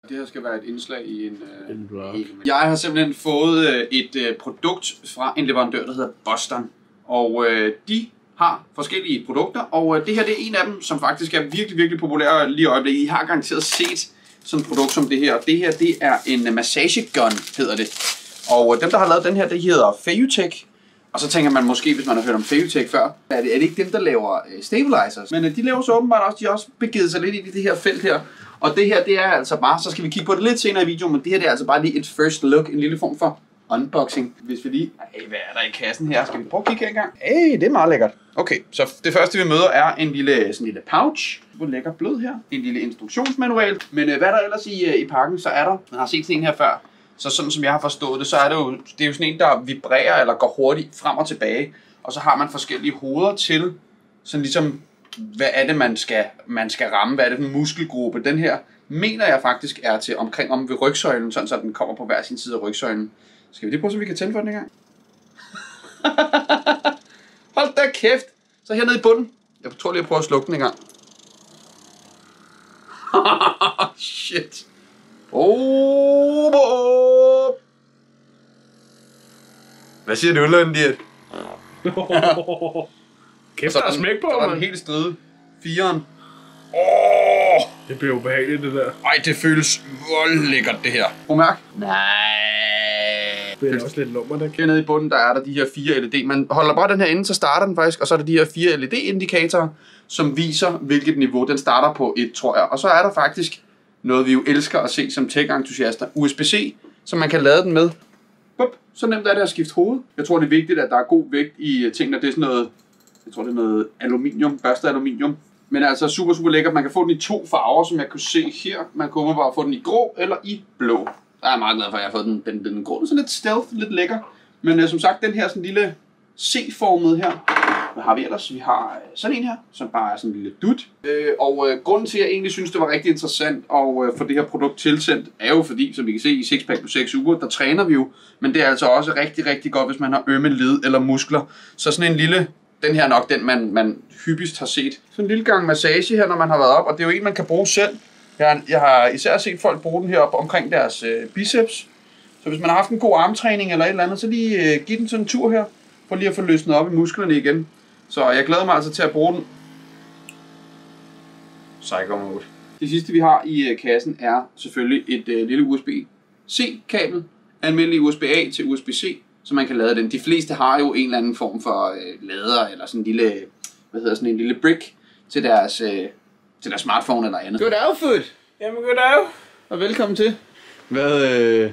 Det her skal være et indslag i en blog. Jeg har simpelthen fået et produkt fra en leverandør, der hedder Boston. Og de har forskellige produkter, og det her det er en af dem, som faktisk er virkelig, virkelig populær lige i øjeblikket. I har garanteret set sådan et produkt som det her. Det her det er en massagegun, hedder det. Og dem, der har lavet den her, det hedder Feiyutech. Og så tænker man måske, hvis man har hørt om Feiyutech før, er det ikke dem, der laver stabilizers. Men de laver så åbenbart også, de har også begivet sig lidt i det her felt her. Og det her, det er altså bare, så skal vi kigge på det lidt senere i videoen, men det her det er altså bare lige et first look, en lille form for unboxing. Hvis vi lige, hvad er der i kassen her? Skal vi prøve at kigge her engang? Det er meget lækkert. Okay, så det første vi møder er en lille pouch. Hvor lækker blød her. En lille instruktionsmanual. Men hvad der ellers i pakken, så er der, man har set sådan en her før. Så sådan som jeg har forstået det, så er det jo sådan en, der vibrerer eller går hurtigt frem og tilbage. Og så har man forskellige hoveder til, sådan ligesom, hvad er det, man skal ramme? Hvad er det for en muskelgruppe? Den her mener jeg faktisk er til omkring om ved rygsøjlen, sådan så den kommer på hver sin side af rygsøjlen. Skal vi lige prøve, så vi kan tænde for den en gang? Hold da kæft! Så hernede i bunden. Jeg tror lige, jeg prøver at slukke den en gang. Shit. Hvad siger du, Lundiet? Kæft, der er smæk på, mand. Så er den helt stride. 4'eren. Det bliver ubehageligt, det der. Ej, det føles lækkert, det her. Prøv mærk. Nej. Det er også lidt lummer, der. Hernede i bunden, der er der de her 4 LED. Man holder bare den her inde, så starter den faktisk. Og så er der de her 4 LED-indikatorer, som viser, hvilket niveau den starter på 1, tror jeg. Og så er der faktisk noget, vi jo elsker at se som tech-entusiaster. USB-C, som man kan lade den med. Bup, så nemt er det at skifte hoved. Jeg tror, det er vigtigt, at der er god vægt i tingene. Det er sådan noget, jeg tror, det er noget aluminium, børstet aluminium. Men altså super, super lækkert. Man kan få den i 2 farver, som jeg kunne se her. Man kunne bare få den i grå eller i blå. Jeg er meget glad for, at jeg har fået den grå. Den er så lidt stealth, lidt lækker. Men som sagt, den her sådan lille C-formet her. Hvad har vi ellers? Vi har sådan en her, som bare er sådan en lille dut. Grunden til, at jeg egentlig synes, det var rigtig interessant at få det her produkt tilsendt, er jo fordi, som I kan se i Sixpack på 6 uger, der træner vi jo. Men det er altså også rigtig, rigtig godt, hvis man har ømme led eller muskler. Så sådan en lille, den her er nok den, man hyppigst har set. Sådan en lille gang massage her, når man har været op, og det er jo en, man kan bruge selv. Jeg har især set folk bruge den her op omkring deres biceps. Så hvis man har haft en god armtræning eller et eller andet, så lige giv den sådan en tur her, for lige at få løsnet op i musklerne igen. Så jeg glæder mig altså til at bruge den. Psycho mode. Det sidste vi har i kassen er selvfølgelig et lille USB-C-kabel. Almindelig USB-A til USB-C, så man kan lade den. De fleste har jo en eller anden form for lader, eller sådan en lille, sådan en lille brick til deres smartphone eller andet. Goddag, Fod! Jamen, goddag! Og velkommen til. Hvad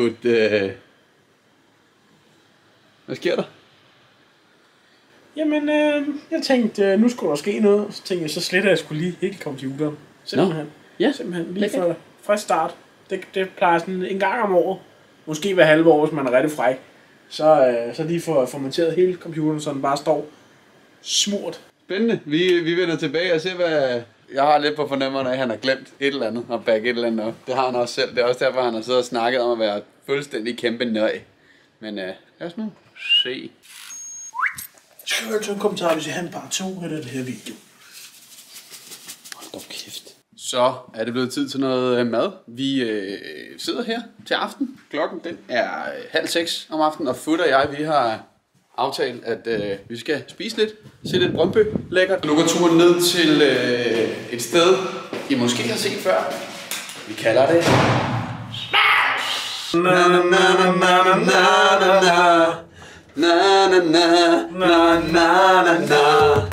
sker der? Jamen, jeg tænkte, nu skulle der ske noget. Så tænkte jeg, så sletter jeg skulle lige hele computeren. Simpelthen. Ja. Simpelthen lige for frisk start. Det plejer sådan en gang om året. Måske hver halve år, hvis man er rigtig fræk. Så lige får formateret hele computeren, så den bare står smurt. Spændende. Vi vender tilbage og ser, hvad... Jeg har lidt på fornemmerne af, at han har glemt et eller andet og back et eller andet op. Det har han også selv. Det er også derfor, han har siddet og snakket om at være fuldstændig kæmpe nøj. Men lad os nu se. Skriv så en kommentar, hvis I har en part 2 af det her video. Hold da kæft. Så er det blevet tid til noget mad. Vi sidder her til aften. Klokken den er 5:30 om aftenen, og Fut og jeg, vi har aftalt, at vi skal spise lidt. Se lidt Brøndby lækkert. Nu går turen ned til et sted, I måske har set før. Vi kalder det Smash! Na na na na na na na. Na na na na na na na.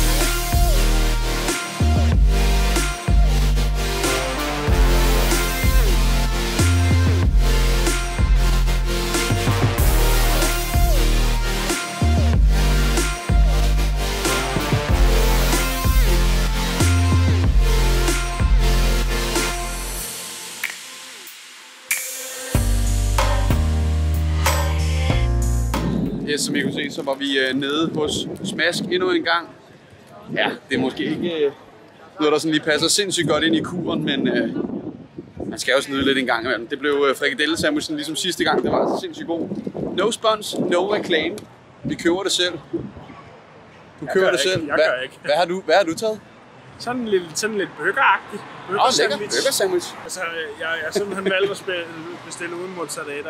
Som I kunne se, så var vi nede hos Smask endnu en gang. Ja, det er måske ikke noget, der sådan lige passer sindssygt godt ind i kuren, men man skal jo snyde lidt en gang imellem. Det blev frikadelle-sandwichen ligesom sidste gang, det var altså sindssygt god. No spons, no reklame. Vi køber det selv. Du køber det selv. Jeg gør ikke. Hvad har du taget? Sådan lidt burgeragtigt. Bøffer sandwich. Altså, jeg har simpelthen valgt at bestille uden mozzarella.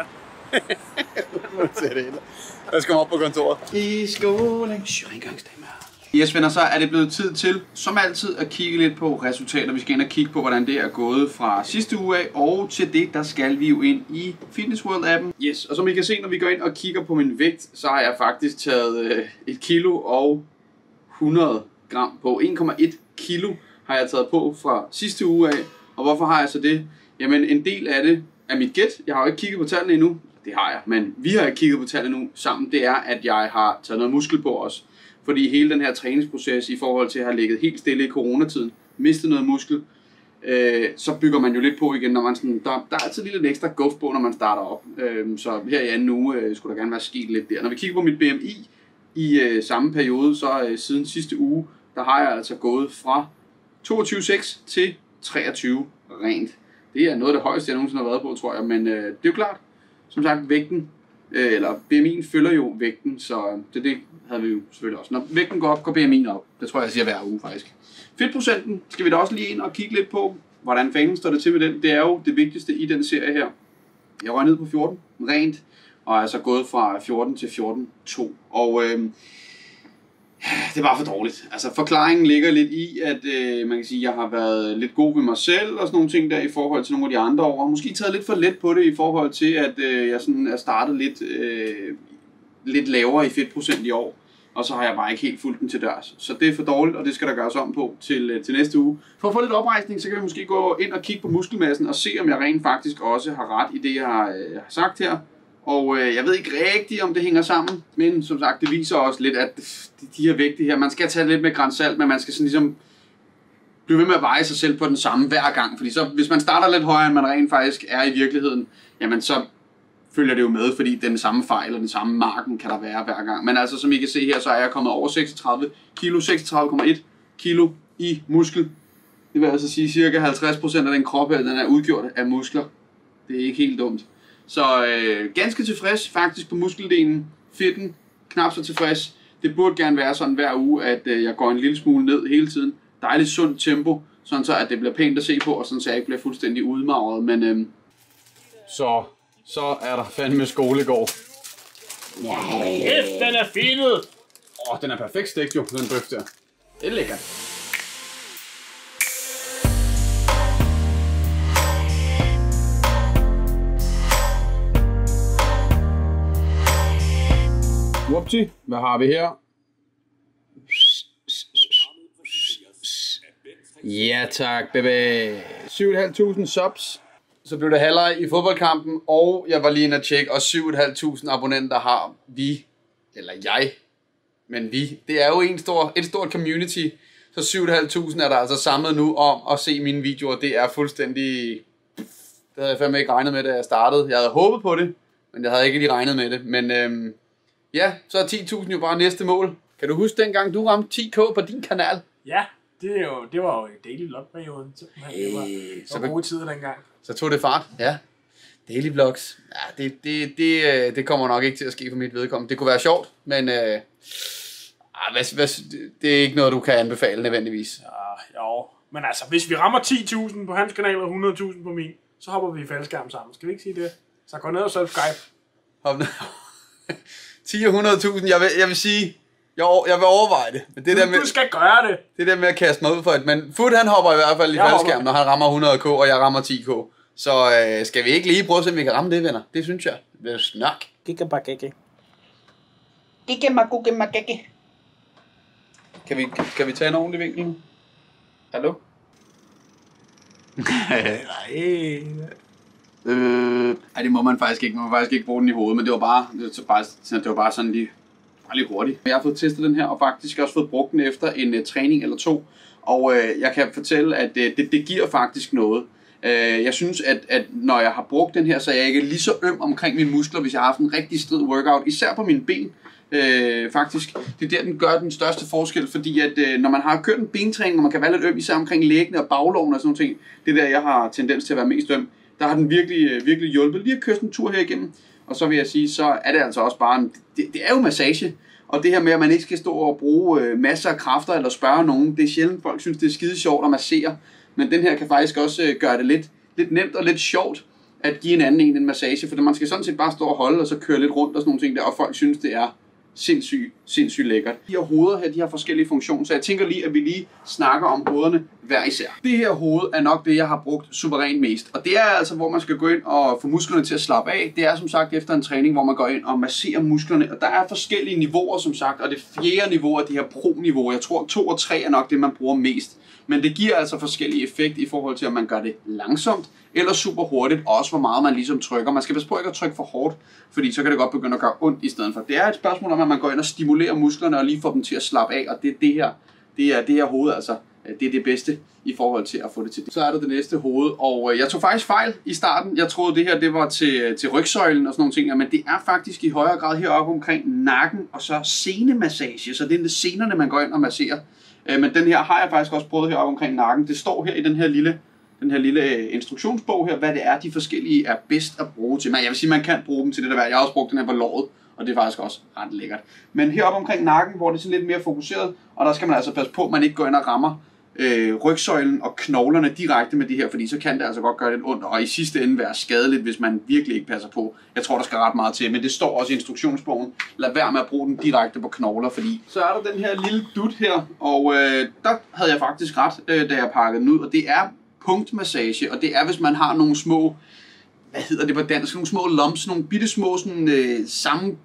Jeg skal op på kontoret. I skole. Rengøringsdamer. Yes, venner, så er det blevet tid til, som altid, at kigge lidt på resultater. Vi skal ind og kigge på, hvordan det er gået fra sidste uge af. Og til det, der skal vi jo ind i Fitness World-appen. Yes, og som I kan se, når vi går ind og kigger på min vægt, så har jeg faktisk taget 1 kilo og 100 gram på. 1,1 kilo har jeg taget på fra sidste uge af. Og hvorfor har jeg så det? Jamen, en del af det er mit gæt. Jeg har jo ikke kigget på tallene endnu. Det har jeg, men vi har ikke kigget på tallene nu sammen. Det er, at jeg har taget noget muskel på os. Fordi hele den her træningsproces i forhold til at have ligget helt stille i coronatiden, mistet noget muskel, så bygger man jo lidt på igen, når man sådan, der er altid lidt ekstra guf på, når man starter op. Så her i anden uge skulle der gerne være sket lidt der. Når vi kigger på mit BMI i samme periode, så siden sidste uge, der har jeg altså gået fra 22,6 til 23 rent. Det er noget af det højeste, jeg nogensinde har været på, tror jeg, men det er jo klart, som sagt, vægten, eller BMI'en følger jo vægten, så det havde vi jo selvfølgelig også. Når vægten går op, går BMI'en op. Det tror jeg siger hver uge faktisk. Fedtprocenten skal vi da også lige ind og kigge lidt på, hvordan fanden står det til med den. Det er jo det vigtigste i den serie her. Jeg røg ned på 14 rent, og er altså gået fra 14 til 14,2. Og det er bare for dårligt. Altså forklaringen ligger lidt i, at man kan sige, at jeg har været lidt god ved mig selv og sådan nogle ting der i forhold til nogle af de andre år. Og måske taget lidt for let på det i forhold til, at jeg sådan er startet lidt lavere i fedtprocent i år. Og så har jeg bare ikke helt fulgt den til dørs. Så det er for dårligt, og det skal der gøres om på til næste uge. For at få lidt oprejsning, så kan vi måske gå ind og kigge på muskelmassen og se, om jeg rent faktisk også har ret i det, jeg har sagt her. Og jeg ved ikke rigtigt, om det hænger sammen, men som sagt, det viser også lidt, at de her vægte her, man skal tage lidt med gran salt, men man skal sådan ligesom blive ved med at veje sig selv på den samme hver gang. Fordi så, hvis man starter lidt højere, end man rent faktisk er i virkeligheden, jamen så følger det jo med, fordi den samme fejl og den samme marken kan der være hver gang. Men altså, som I kan se her, så er jeg kommet over 36 kilo, 36,1 kilo i muskel. Det vil altså sige, cirka 50% af den krop her, den er udgjort af muskler. Det er ikke helt dumt. Så ganske tilfreds faktisk på muskeldelen. Fedten, knap så tilfreds. Det burde gerne være sådan hver uge, at jeg går en lille smule ned hele tiden. Dejligt sundt tempo, sådan så at det bliver pænt at se på, og sådan så jeg ikke bliver fuldstændig udmagret. Men så er der fandme skolegård. Kæft, den er finet! Den er perfekt stegt jo, den bøf der. Det er lækkert. Whoopsie, hvad har vi her? Ja tak, baby. 7.500 subs. Så blev det halvleg i fodboldkampen, og jeg var lige inde at tjekke, og 7.500 abonnenter har vi, eller jeg, men vi. Det er jo et stort community, så 7.500 er der altså samlet nu om at se mine videoer. Det er fuldstændig, det havde jeg fandme ikke regnet med, da jeg startede. Jeg havde håbet på det, men jeg havde ikke lige regnet med det. Men ja, så er 10.000 jo bare næste mål. Kan du huske dengang, du ramte 10k på din kanal? Ja, det var jo i daily vlog-perioden. Det var gode tider dengang. Så tog det fart, ja. Daily vlogs. Ja, det kommer nok ikke til at ske for mit vedkommende. Det kunne være sjovt, men det er ikke noget, du kan anbefale nødvendigvis. Ja, jo. Men altså, hvis vi rammer 10.000 på hans kanal og 100.000 på min, så hopper vi i faldskærm sammen. Skal vi ikke sige det? Så gå ned og subscribe. Hop ned. 10 og 100.000, jeg vil sige, jeg vil overveje det. Men det du skal gøre det. Det der med at kaste mig ud for et, men Foot han hopper i hvert fald i faldskærm, når han rammer 100k, og jeg rammer 10k. Så skal vi ikke lige prøve at se, om vi kan ramme det, venner? Det synes jeg. Det er snak. Giggabagegge. Kan vi tage en ordentlig vinkel nu? Hallo? Nej. Det må man faktisk ikke. Man må faktisk ikke bruge den i hovedet, men det var bare sådan lige hurtigt. Jeg har fået testet den her, og faktisk også fået brugt den efter en træning eller to. Og jeg kan fortælle, at det giver faktisk noget. Jeg synes, at når jeg har brugt den her, så er jeg ikke lige så øm omkring mine muskler, hvis jeg har haft en rigtig strid workout. Især på mine ben. Faktisk. Det er der, den gør den største forskel, fordi at når man har kørt en bentræning, og man kan være lidt øm, især omkring læggene og bagloven og sådan noget ting, det er der, jeg har tendens til at være mest øm. Der har den virkelig hjulpet. Lige at køre en tur her igennem. Og så vil jeg sige, så er det altså også bare det er jo massage. Og det her med, at man ikke skal stå og bruge masser af kræfter eller spørge nogen, det er sjældent, folk synes, det er skide sjovt at massere. men den her kan faktisk også gøre det lidt nemt og lidt sjovt at give en anden en massage, for man skal sådan set bare stå og holde, og så køre lidt rundt og sådan nogle ting der, og folk synes, det er sindssygt lækkert. De her hoveder her, de har forskellige funktioner, så jeg tænker lige, at vi lige snakker om hovederne hver især. Det her hoved er nok det, jeg har brugt suverænt mest, og det er altså, hvor man skal gå ind og få musklerne til at slappe af. Det er som sagt efter en træning, hvor man går ind og masserer musklerne, og der er forskellige niveauer som sagt, og det fjerde niveau er det her pro-niveau. Jeg tror 2 og 3 er nok det, man bruger mest. Men det giver altså forskellige effekt i forhold til, om man gør det langsomt eller super hurtigt, og også hvor meget man ligesom trykker. Man skal passe på ikke at trykke for hårdt, fordi så kan det godt begynde at gøre ondt i stedet for. Det er et spørgsmål om, at man går ind og stimulerer musklerne og lige får dem til at slappe af, og det her hoved altså. Det er det bedste i forhold til at få det til det. Så er der det næste hoved, og jeg tog faktisk fejl i starten. Jeg troede, det her det var til rygsøjlen og sådan nogle ting, men det er faktisk i højere grad heroppe omkring nakken, og så senemassage, så det er senerne, man går ind og masserer. Men den her har jeg faktisk også prøvet heroppe omkring nakken. Det står her i den her lille instruktionsbog her, hvad det er, de forskellige er bedst at bruge til. Men jeg vil sige, man kan bruge dem til det der. Jeg har også brugt den her på låret, og det er faktisk også ret lækkert. Men heroppe omkring nakken, hvor det er sådan lidt mere fokuseret, og der skal man altså passe på, at man ikke går ind og rammer rygsøjlen og knoglerne direkte med det her, fordi så kan det altså godt gøre lidt ondt, og i sidste ende være skadeligt, hvis man virkelig ikke passer på. Jeg tror, der skal ret meget til, men det står også i instruktionsbogen. Lad være med at bruge den direkte på knogler, fordi så er der den her lille dut her, og der havde jeg faktisk ret, da jeg pakkede den ud, og det er punktmassage, og det er, hvis man har nogle små, hvad hedder det på dansk, nogle små lumps, nogle bitte små sådan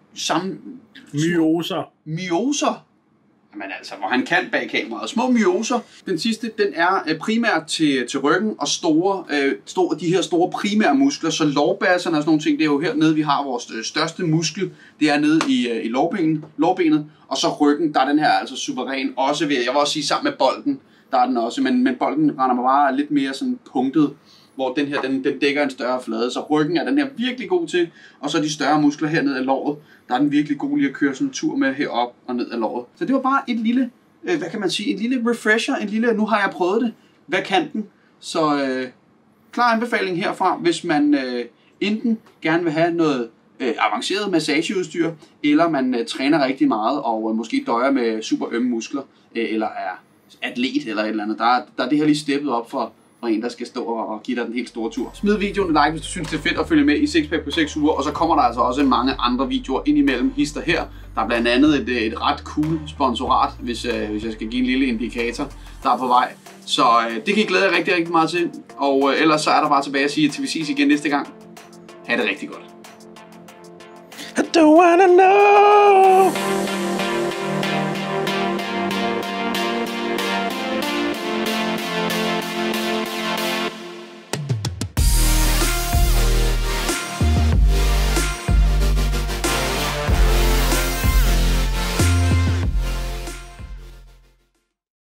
myoser. Jamen altså, hvor han kan bag kameraet. Små myoser. Den sidste, den er primært til ryggen og de her store primære muskler. Så lårbasserne og sådan nogle ting, det er jo hernede, vi har vores største muskel. Det er nede i lårbenet. Og så ryggen, der er den her altså suveræn også ved, jeg vil også sige sammen med bolden, der er den også. Men bolden render mig bare lidt mere sådan punktet, hvor den her, den dækker en større flade. Så ryggen er den her virkelig god til, og så de større muskler hernede af låret, der er den virkelig god lige at køre sådan en tur med herop og ned af låret. Så det var bare et lille, hvad kan man sige, et lille refresher, nu har jeg prøvet det, hvad kan den? Så klar anbefaling herfra, hvis man enten gerne vil have noget avanceret massageudstyr, eller man træner rigtig meget og måske døjer med super ømme muskler, eller er atlet eller et eller andet. Der er det her lige steppet op for en, der skal stå og give dig den helt store tur. Smid videoen en like, hvis du synes, det er fedt at følge med i Sixpack på 6 uger, og så kommer der altså også mange andre videoer indimellem hister her. Der er blandt andet et ret cool sponsorat, hvis jeg skal give en lille indikator, der er på vej. Så det kan I glæde jer rigtig, rigtig meget til, og ellers så er der bare tilbage at sige, til vi ses igen næste gang. Ha' det rigtig godt. I don't wanna know.